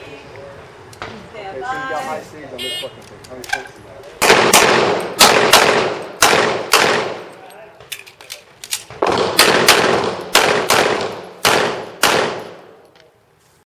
Okay, so you got high speeds on this fucking thing. How many points is that?